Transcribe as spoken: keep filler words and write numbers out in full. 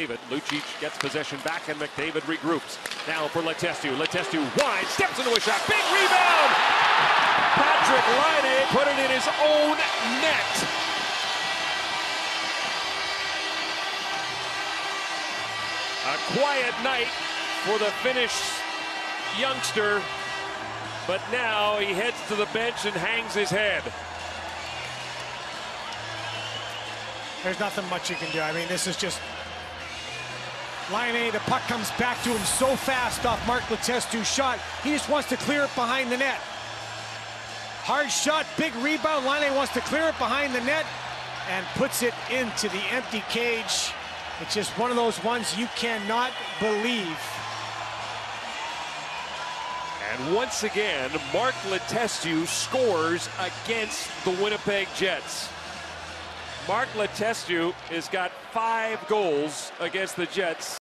McDavid. Lucic gets possession back, and McDavid regroups. Now for Letestu. Letestu wide, steps into a shot. Big rebound! Patrik Laine put it in his own net. A quiet night for the Finnish youngster, but now he heads to the bench and hangs his head. There's nothing much you can do. I mean, this is just Laine. The puck comes back to him so fast off Mark Letestu's shot. He just wants to clear it behind the net. Hard shot, big rebound. Laine wants to clear it behind the net and puts it into the empty cage. It's just one of those ones you cannot believe. And once again, Mark Letestu scores against the Winnipeg Jets. Mark Letestu has got five goals against the Jets.